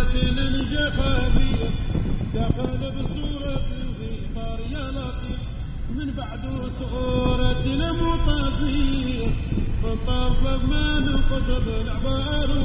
رجل جفافية دخل بصورة الغفار يا لطيف من بعد صورة المطافية طاف من الخشب العبار